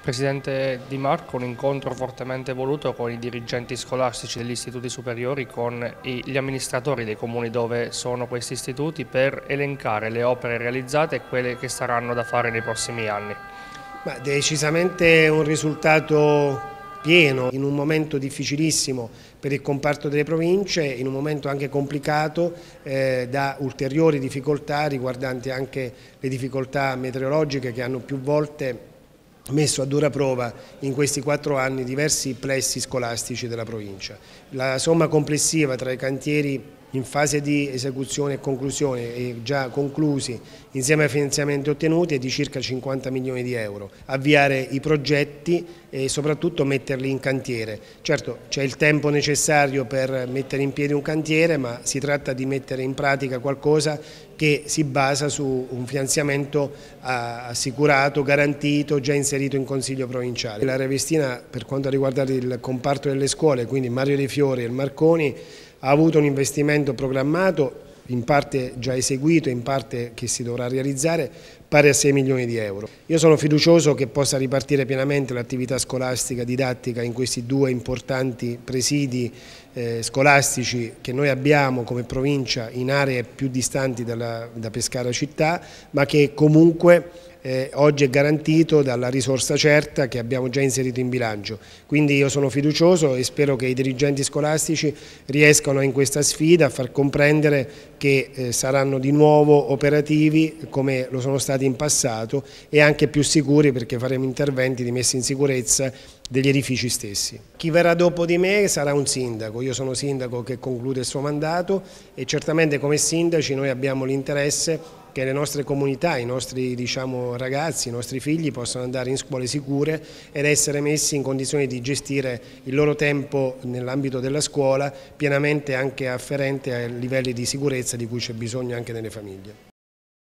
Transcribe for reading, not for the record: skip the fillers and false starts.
Presidente Di Marco, un incontro fortemente voluto con i dirigenti scolastici degli istituti superiori, con gli amministratori dei comuni dove sono questi istituti, per elencare le opere realizzate e quelle che saranno da fare nei prossimi anni. Decisamente un risultato pieno in un momento difficilissimo per il comparto delle province, in un momento anche complicato da ulteriori difficoltà riguardanti anche le difficoltà meteorologiche che hanno più volte messo a dura prova in questi 4 anni diversi plessi scolastici della provincia. La somma complessiva tra i cantieri in fase di esecuzione e conclusione e già conclusi insieme ai finanziamenti ottenuti è di circa 50 milioni di euro. Avviare i progetti e soprattutto metterli in cantiere. Certo, c'è il tempo necessario per mettere in piedi un cantiere, ma si tratta di mettere in pratica qualcosa che si basa su un finanziamento assicurato, garantito, già inserito in Consiglio provinciale. La Revestina, per quanto riguarda il comparto delle scuole, quindi Mario De Fiori e il Marconi, ha avuto un investimento programmato, in parte già eseguito, in parte che si dovrà realizzare, pari a 6 milioni di euro. Io sono fiducioso che possa ripartire pienamente l'attività scolastica didattica in questi 2 importanti presidi scolastici che noi abbiamo come provincia in aree più distanti da Pescara città, ma che comunque oggi è garantito dalla risorsa certa che abbiamo già inserito in bilancio. Quindi io sono fiducioso e spero che i dirigenti scolastici riescano in questa sfida a far comprendere che saranno di nuovo operativi come lo sono stati in passato e anche più sicuri, perché faremo interventi di messa in sicurezza degli edifici stessi. Chi verrà dopo di me sarà un sindaco, io sono sindaco che conclude il suo mandato e certamente come sindaci noi abbiamo l'interesse che le nostre comunità, i nostri ragazzi, i nostri figli possano andare in scuole sicure ed essere messi in condizioni di gestire il loro tempo nell'ambito della scuola pienamente anche afferente ai livelli di sicurezza di cui c'è bisogno anche nelle famiglie.